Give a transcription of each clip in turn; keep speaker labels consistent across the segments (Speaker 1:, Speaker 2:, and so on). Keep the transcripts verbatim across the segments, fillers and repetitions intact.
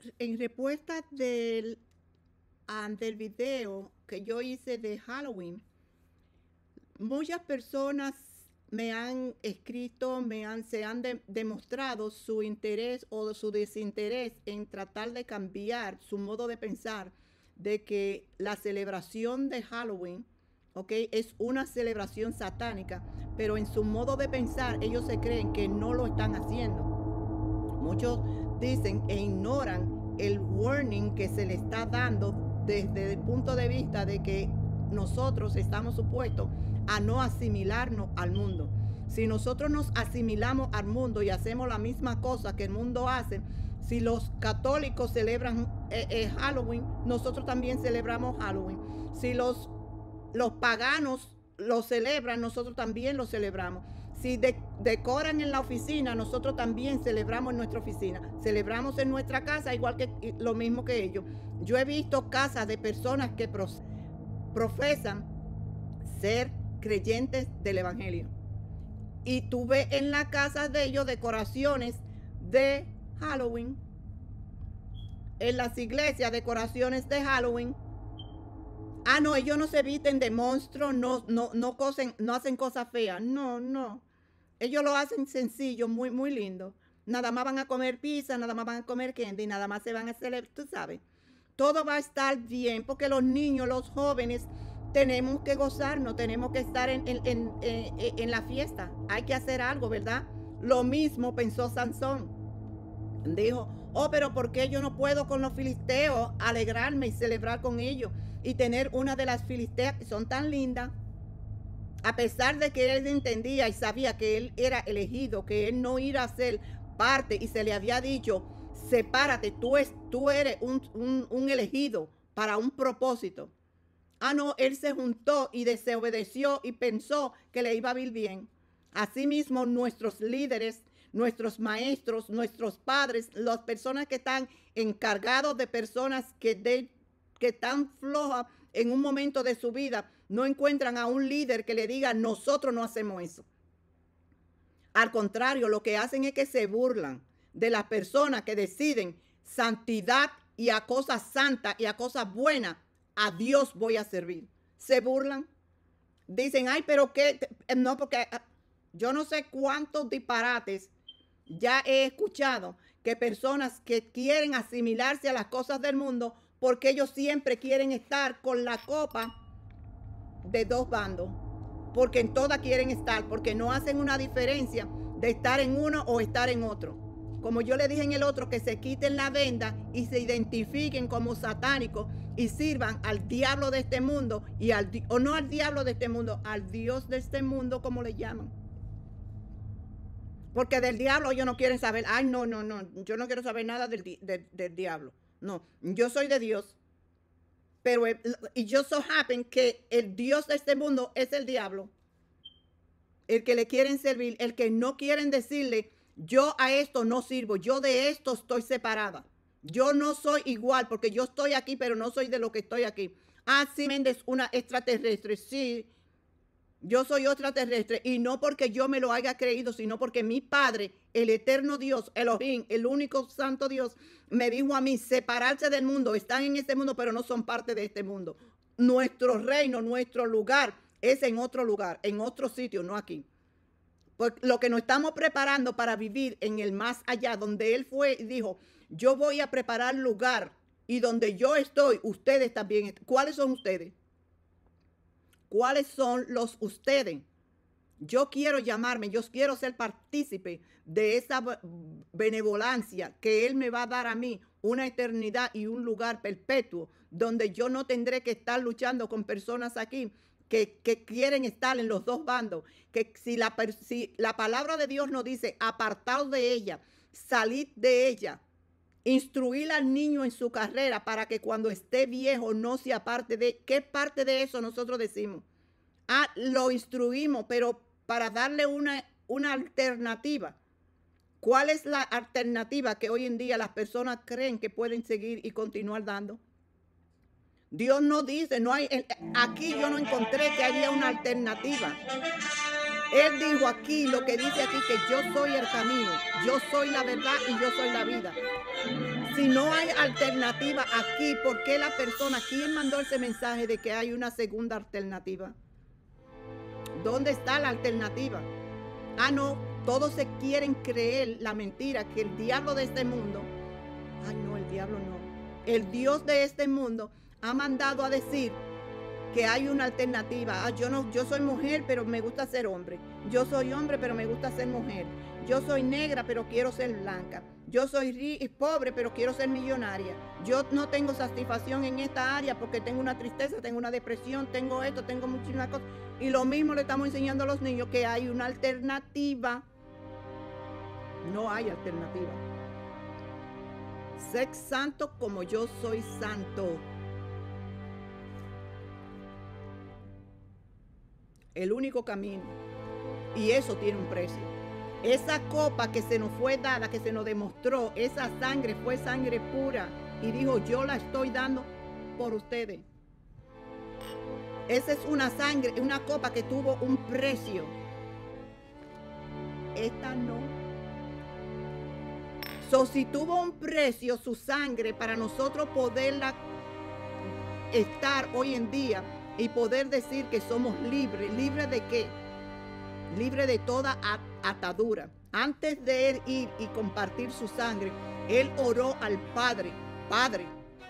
Speaker 1: en respuesta del, ah, del video que yo hice de Halloween, muchas personas me han escrito, me han, se han de, demostrado su interés o su desinterés en tratar de cambiar su modo de pensar de que la celebración de Halloween, ¿ok?, es una celebración satánica, pero en su modo de pensar ellos se creen que no lo están haciendo. Muchos dicen e ignoran el warning que se le está dando desde el punto de vista de que nosotros estamos supuestos a no asimilarnos al mundo. Si nosotros nos asimilamos al mundo y hacemos la misma cosa que el mundo hace, si los católicos celebran eh, eh, Halloween, nosotros también celebramos Halloween. Si los, los paganos lo celebran, nosotros también lo celebramos. Si de, decoran en la oficina, nosotros también celebramos en nuestra oficina. Celebramos en nuestra casa igual que lo mismo que ellos. Yo he visto casas de personas que profesan ser creyentes del evangelio, y tú ves en la casa de ellos decoraciones de Halloween, en las iglesias decoraciones de Halloween. Ah, no, ellos no se visten de monstruos, no, no, no, cosen, no hacen cosas feas, no, no, ellos lo hacen sencillo, muy, muy lindo. Nada más van a comer pizza, nada más van a comer candy, nada más se van a celebrar, tú sabes. Todo va a estar bien porque los niños, los jóvenes, tenemos que gozarnos, tenemos que estar en, en, en, en, en la fiesta. Hay que hacer algo, ¿verdad? Lo mismo pensó Sansón. Dijo, oh, pero ¿por qué yo no puedo con los filisteos alegrarme y celebrar con ellos? Y tener una de las filisteas que son tan lindas. A pesar de que él entendía y sabía que él era elegido, que él no iba a ser parte, y se le había dicho, sepárate, tú, es, tú eres un, un, un elegido para un propósito. Ah, no, él se juntó y desobedeció y pensó que le iba a ir bien. Asimismo, nuestros líderes, nuestros maestros, nuestros padres, las personas que están encargados de personas que, de, que están flojas en un momento de su vida, no encuentran a un líder que le diga, nosotros no hacemos eso. Al contrario, lo que hacen es que se burlan de las personas que deciden santidad y a cosas santas y a cosas buenas. A Dios voy a servir. Se burlan. Dicen, ay, pero qué. No, porque yo no sé cuántos disparates ya he escuchado que personas que quieren asimilarse a las cosas del mundo porque ellos siempre quieren estar con la copa de dos bandos. Porque en todas quieren estar, porque no hacen una diferencia de estar en uno o estar en otro. Como yo le dije en el otro, que se quiten la venda y se identifiquen como satánicos y sirvan al diablo de este mundo, y al, o no al diablo de este mundo, al Dios de este mundo, como le llaman. Porque del diablo ellos no quieren saber. Ay, no, no, no, yo no quiero saber nada del, del, del diablo. No, yo soy de Dios. Pero, y yo so happen que el Dios de este mundo es el diablo. El que le quieren servir, el que no quieren decirle, yo a esto no sirvo, yo de esto estoy separada. Yo no soy igual porque yo estoy aquí, pero no soy de lo que estoy aquí. Ah, sí, Méndez, una extraterrestre. Sí, yo soy extraterrestre, y no porque yo me lo haya creído, sino porque mi Padre, el eterno Dios, Elohim, el único santo Dios, me dijo a mí, separarse del mundo. Están en este mundo, pero no son parte de este mundo. Nuestro reino, nuestro lugar es en otro lugar, en otro sitio, no aquí. Porque lo que nos estamos preparando para vivir en el más allá, donde Él fue y dijo, yo voy a preparar lugar, y donde yo estoy, ustedes también. ¿Cuáles son ustedes? ¿Cuáles son los ustedes? Yo quiero llamarme, yo quiero ser partícipe de esa benevolencia que Él me va a dar a mí, una eternidad y un lugar perpetuo, donde yo no tendré que estar luchando con personas aquí que, que quieren estar en los dos bandos. Que si la, si la palabra de Dios nos dice, apartaos de ella, salid de ella, instruir al niño en su carrera para que cuando esté viejo no se aparte de... ¿Qué parte de eso nosotros decimos? Ah, lo instruimos, pero para darle una, una alternativa. ¿Cuál es la alternativa que hoy en día las personas creen que pueden seguir y continuar dando? Dios no dice, no hay, aquí yo no encontré que había una alternativa. Él dijo aquí, lo que dice aquí, que yo soy el camino, yo soy la verdad y yo soy la vida. Si no hay alternativa aquí, ¿por qué la persona, quién mandó ese mensaje de que hay una segunda alternativa? ¿Dónde está la alternativa? Ah, no, todos se quieren creer la mentira que el diablo de este mundo, ay no, el diablo no, el Dios de este mundo ha mandado a decir que hay una alternativa. Ah, yo no, yo soy mujer, pero me gusta ser hombre. Yo soy hombre, pero me gusta ser mujer. Yo soy negra, pero quiero ser blanca. Yo soy pobre, pero quiero ser millonaria. Yo no tengo satisfacción en esta área porque tengo una tristeza, tengo una depresión, tengo esto, tengo muchísimas cosas. Y lo mismo le estamos enseñando a los niños, que hay una alternativa. No hay alternativa. Sé santo como yo soy santo. El único camino. Y eso tiene un precio. Esa copa que se nos fue dada, que se nos demostró, esa sangre fue sangre pura. Y dijo, yo la estoy dando por ustedes. Esa es una sangre, una copa que tuvo un precio. Esta no. So, si tuvo un precio su sangre para nosotros poderla estar hoy en día y poder decir que somos libres. ¿Libres de qué? Libre de toda atadura. Antes de él ir y compartir su sangre, él oró al Padre. Padre,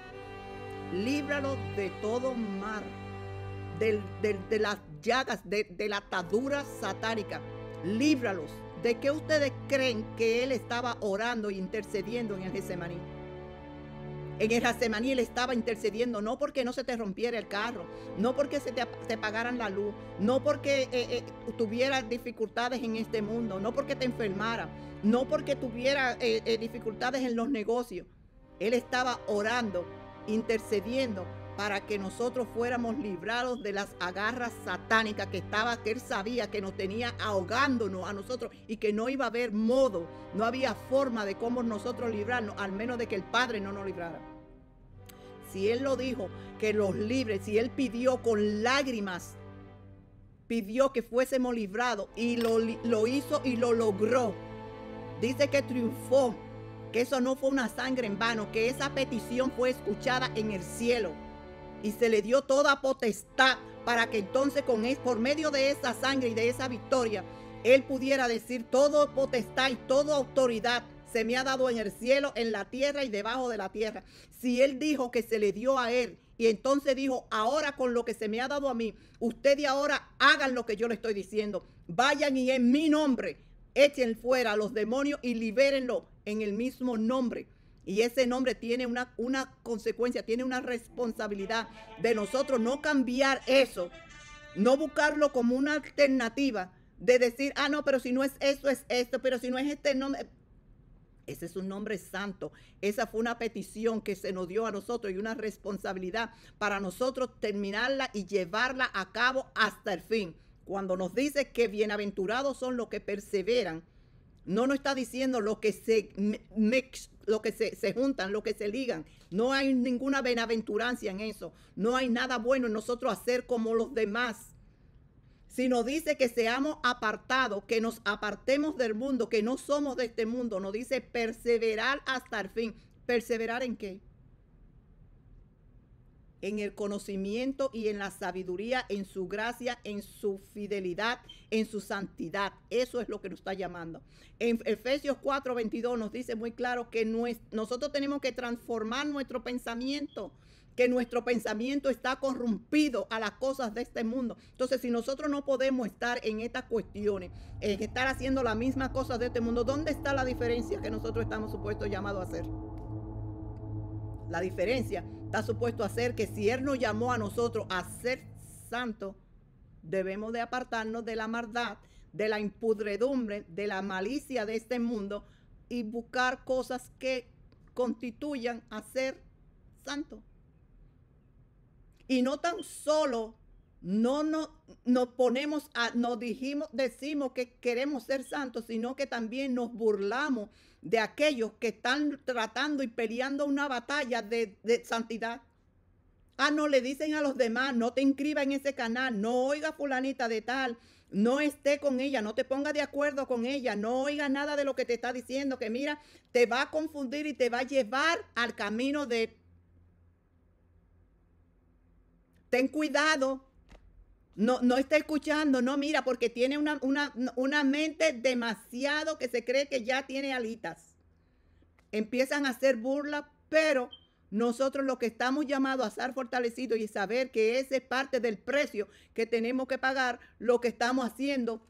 Speaker 1: líbralo de todo mal, de, de, de las llagas, de, de la atadura satánica. Líbralos. ¿De qué ustedes creen que él estaba orando e intercediendo en el Getsemaní? En el Getsemaní él estaba intercediendo no porque no se te rompiera el carro, no porque se te, te pagaran la luz, no porque eh, eh, tuvieras dificultades en este mundo, no porque te enfermara, no porque tuviera eh, eh, dificultades en los negocios. Él estaba orando, intercediendo para que nosotros fuéramos librados de las agarras satánicas que estaba, que él sabía que nos tenía ahogándonos a nosotros y que no iba a haber modo, no había forma de cómo nosotros librarnos, al menos de que el Padre no nos librara. Si él lo dijo, que los libre, si él pidió con lágrimas, pidió que fuésemos librados y lo, lo hizo y lo logró. Dice que triunfó, que eso no fue una sangre en vano, que esa petición fue escuchada en el cielo. Y se le dio toda potestad para que entonces con él, por medio de esa sangre y de esa victoria, él pudiera decir todo potestad y toda autoridad se me ha dado en el cielo, en la tierra y debajo de la tierra. Si él dijo que se le dio a él y entonces dijo, ahora con lo que se me ha dado a mí, ustedes ahora hagan lo que yo le estoy diciendo. Vayan y en mi nombre echen fuera a los demonios y libérenlo en el mismo nombre. Y ese nombre tiene una, una consecuencia, tiene una responsabilidad de nosotros no cambiar eso, no buscarlo como una alternativa de decir, ah, no, pero si no es esto, es esto, pero si no es este nombre. Ese es un nombre santo. Esa fue una petición que se nos dio a nosotros y una responsabilidad para nosotros terminarla y llevarla a cabo hasta el fin. Cuando nos dice que bienaventurados son los que perseveran, no nos está diciendo los que se mix, lo que se, se juntan, lo que se ligan. No hay ninguna bienaventurancia en eso. No hay nada bueno en nosotros hacer como los demás. Sino dice que seamos apartados, que nos apartemos del mundo, que no somos de este mundo. Nos dice perseverar hasta el fin. ¿Perseverar en qué? En el conocimiento y en la sabiduría, en su gracia, en su fidelidad, en su santidad. Eso es lo que nos está llamando. En Efesios cuatro veintidós nos dice muy claro que nosotros tenemos que transformar nuestro pensamiento, que nuestro pensamiento está corrompido a las cosas de este mundo. Entonces, si nosotros no podemos estar en estas cuestiones, en estar haciendo las mismas cosas de este mundo, ¿dónde está la diferencia que nosotros estamos supuestos llamados a hacer? La diferencia está supuesto a ser que si Él nos llamó a nosotros a ser santos, debemos de apartarnos de la maldad, de la impudredumbre, de la malicia de este mundo y buscar cosas que constituyan a ser santos. Y no tan solo no nos, nos ponemos a, nos dijimos, decimos que queremos ser santos, sino que también nos burlamos de aquellos que están tratando y peleando una batalla de, de santidad. Ah, no, le dicen a los demás, no te inscribas en ese canal, no oiga fulanita de tal, No esté con ella, no te ponga de acuerdo con ella, no oiga nada de lo que te está diciendo, que mira, te va a confundir y te va a llevar al camino de... Ten cuidado, no, no está escuchando, no mira, porque tiene una, una, una mente demasiado que se cree que ya tiene alitas. Empiezan a hacer burla, pero nosotros lo que estamos llamados a estar fortalecidos y saber que ese es parte del precio que tenemos que pagar, lo que estamos haciendo.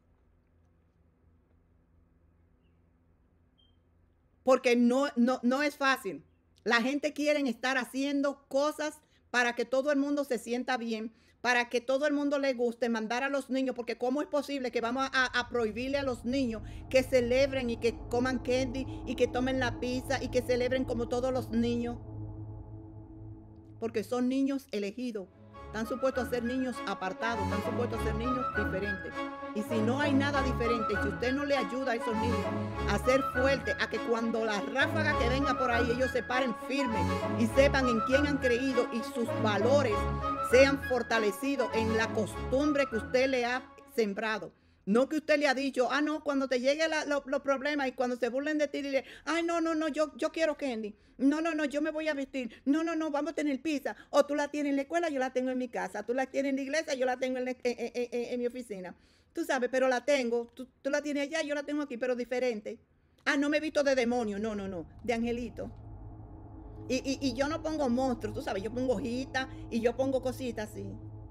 Speaker 1: Porque no, no, no es fácil. La gente quiere estar haciendo cosas para que todo el mundo se sienta bien, para que todo el mundo le guste, mandar a los niños, porque ¿cómo es posible que vamos a, a prohibirle a los niños que celebren y que coman candy y que tomen la pizza y que celebren como todos los niños? Porque son niños elegidos. Están supuestos a ser niños apartados, están supuestos a ser niños diferentes. Y si no hay nada diferente, si usted no le ayuda a esos niños a ser fuertes, a que cuando la ráfaga que venga por ahí, ellos se paren firmes y sepan en quién han creído y sus valores sean fortalecidos en la costumbre que usted le ha sembrado. No que usted le ha dicho, ah, no, cuando te lleguen los lo problemas y cuando se burlen de ti, dile, ay, no, no, no, yo, yo quiero candy. No, no, no, yo me voy a vestir. No, no, no, vamos a tener pizza. O tú la tienes en la escuela, yo la tengo en mi casa. Tú la tienes en la iglesia, yo la tengo en, la, en, en, en, en mi oficina. Tú sabes, pero la tengo. Tú, tú la tienes allá, yo la tengo aquí, pero diferente. Ah, no me he visto de demonio. No, no, no, de angelito. Y, y, y yo no pongo monstruos, tú sabes, yo pongo hojitas y yo pongo cositas así.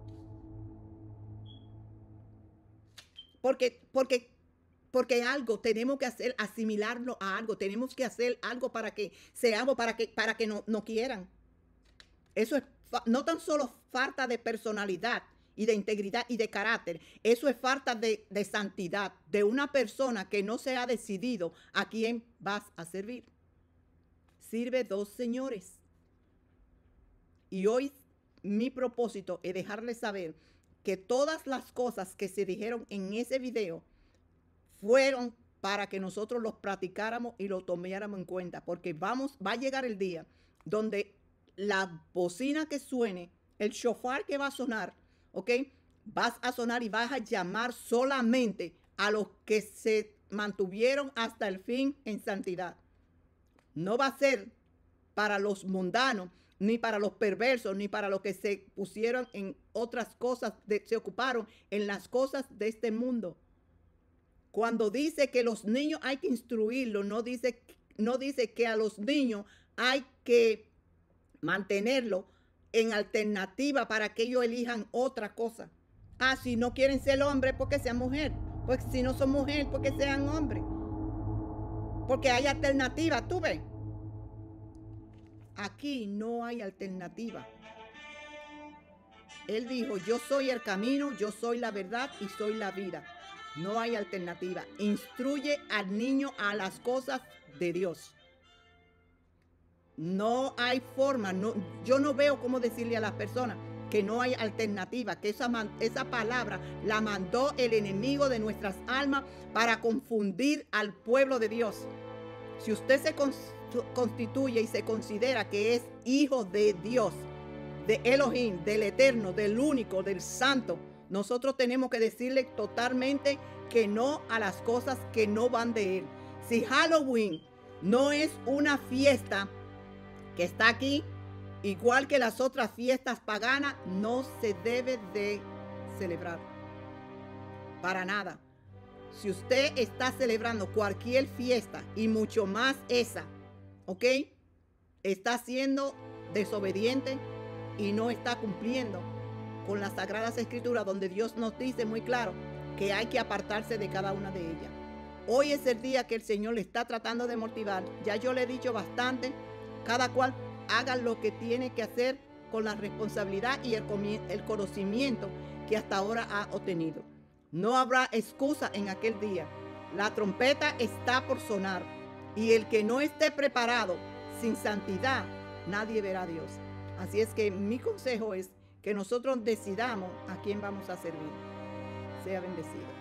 Speaker 1: Porque, porque, porque algo tenemos que hacer, asimilarlo a algo. Tenemos que hacer algo para que seamos, para que, para que no, no quieran. Eso es no tan solo falta de personalidad y de integridad y de carácter. Eso es falta de, de santidad de una persona que no se ha decidido a quién vas a servir. Sirve dos señores. Y hoy mi propósito es dejarles saber que todas las cosas que se dijeron en ese video fueron para que nosotros los practicáramos y lo tomáramos en cuenta, porque vamos, va a llegar el día donde la bocina que suene, el shofar que va a sonar, ¿ok? Vas a sonar y vas a llamar solamente a los que se mantuvieron hasta el fin en santidad. No va a ser para los mundanos, ni para los perversos, ni para los que se pusieron en otras cosas, de, se ocuparon en las cosas de este mundo. Cuando dice que los niños hay que instruirlos, no dice, no dice que a los niños hay que mantenerlos en alternativa para que ellos elijan otra cosa. Ah, si no quieren ser hombres, porque sean mujer. Pues si no son mujer, porque sean hombres. Porque hay alternativa, tú ves. Aquí no hay alternativa. Él dijo, yo soy el camino, yo soy la verdad y soy la vida. No hay alternativa. Instruye al niño a las cosas de Dios. No hay forma. No, yo no veo cómo decirle a las personas que no hay alternativa, que esa, esa palabra la mandó el enemigo de nuestras almas para confundir al pueblo de Dios. Si usted se constituye y se considera que es hijo de Dios, de Elohim, del eterno, del único, del santo, nosotros tenemos que decirle totalmente que no a las cosas que no van de él. Si Halloween no es una fiesta que está aquí, igual que las otras fiestas paganas, no se debe de celebrar. Para nada. Si usted está celebrando cualquier fiesta y mucho más esa, ¿ok? Está siendo desobediente y no está cumpliendo con las Sagradas Escrituras, donde Dios nos dice muy claro que hay que apartarse de cada una de ellas. Hoy es el día que el Señor le está tratando de motivar. Ya yo le he dicho bastante, cada cual haga lo que tiene que hacer con la responsabilidad y el, el conocimiento que hasta ahora ha obtenido. No habrá excusa en aquel día. La trompeta está por sonar y el que no esté preparado sin santidad, nadie verá a Dios. Así es que mi consejo es que nosotros decidamos a quién vamos a servir. Sea bendecido.